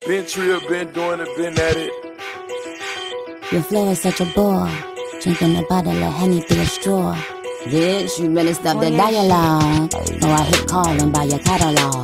Been trill, been doing it, been at it. Your flow is such a bore. Drinking a bottle of Henny through a straw. Bitch, you better stop the dialogue, or I hit calling by your catalog.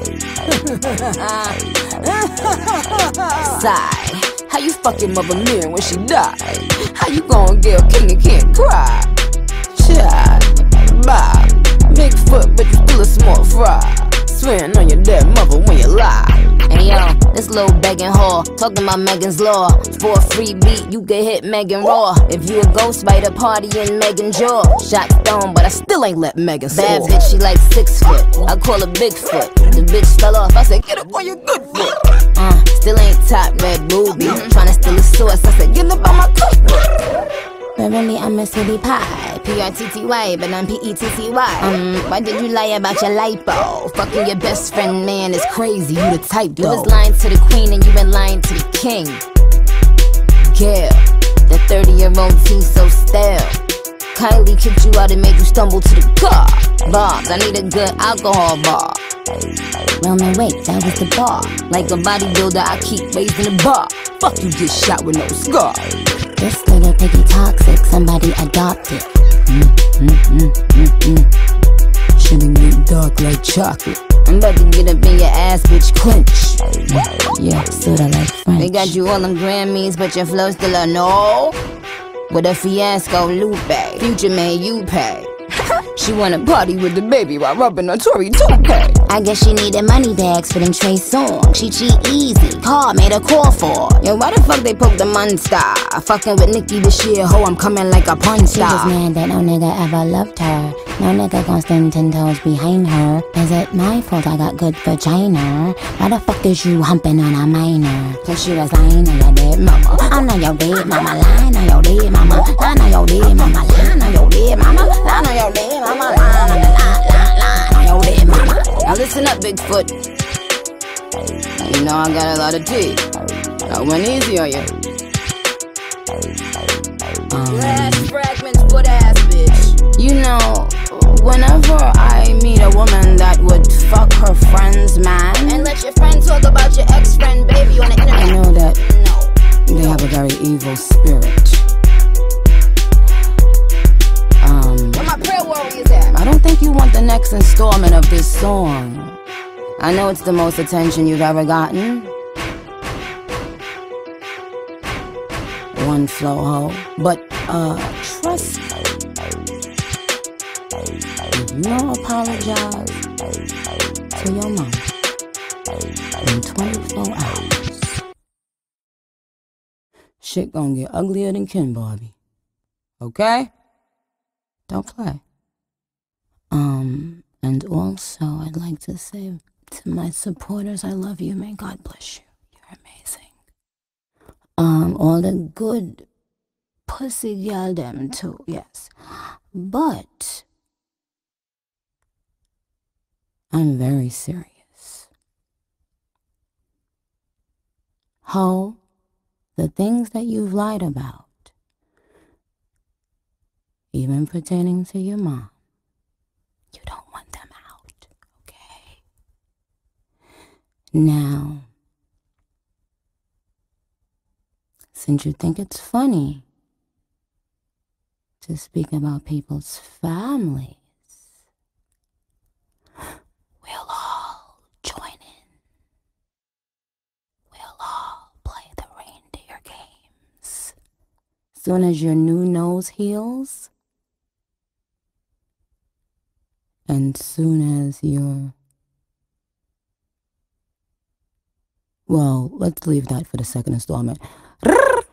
Sigh, how you fucking Mother Mary when she died? How you gon' get a king and can't cry? Child, bye. Big foot, but you still a small fry. Swearing on your dead mother when you lie. Hey yo, this little begging whore talking about Megan's Law. For a free beat, you can hit Megan Raw. If you a ghostwriter, party in Megan Jaw. Shot stone, but I still ain't let Megan soar. Bad bitch, she like 6 foot. I call her Bigfoot. The bitch fell off, I said, get up on your good foot. Still ain't top red booby. Tryna steal a source, I said, get up on my cookbook. But really, I'm a city pie. P-R-T-T-Y, but I'm P-E-T-T-Y. Why did you lie about your lipo? Fucking your best friend, man, is crazy. You the type, though. You was lying to the queen and you been lying to the king. Gail, the 30-year-old tea so stale. Kylie kicked you out and made you stumble to the car. Bobs, I need a good alcohol bar. Roman, wait, that was the bar. Like a bodybuilder, I keep raising the bar. Fuck you, get shot with no scar. This little piggy toxic, somebody adopt it. Shouldn't get dark like chocolate. I'm about to get up in your ass, bitch, quench. Yeah, sorta like French. They got you all them Grammys, but your flow still a no. With a fiasco, Lupe. Future man, you pay. She wanna party with the baby while rubbing her Tory toupee. I guess she needed money bags for them Trey songs. She cheat easy, car made a call for. Yo, why the fuck they poke the monster? Fucking with Nicki this year, ho, I'm coming like a punch star. She was mad that no nigga ever loved her. No nigga gon' stand 10 toes behind her. Is it my fault I got good vagina? Why the fuck is you humping on a minor? Cause she was lying on your dead mama. I know your dead mama, lying on your dead mama. I know your dead mama, lying on your dead mama. I know your dead mama, lying on your dead mama. Now listen up, Bigfoot. Now you know I got a lot of tea. I went easy on you. Glass fragments, foot ass bitch. You know, whenever I meet a woman that would fuck her friend's man and let your friend talk about your ex-friend baby on the internet, I know that they have a very evil spirit. Where my prayer warriors at? I don't think you want the next installment of this song. I know it's the most attention you've ever gotten. One flow ho, but trust me. If you don't apologize to your mom in 24 hours, shit gonna get uglier than Ken Barbie. Okay? Don't play. And also I'd like to say to my supporters, I love you. May God bless you. You're amazing. All the good pussy y'all them too, yes. But I'm very serious. Ho, the things that you've lied about, even pertaining to your mom, you don't want them out, okay? Now, since you think it's funny to speak about people's families, we'll all join in. We'll all play the reindeer games. Soon as your new nose heals, and soon as you're... Well, let's leave that for the second installment.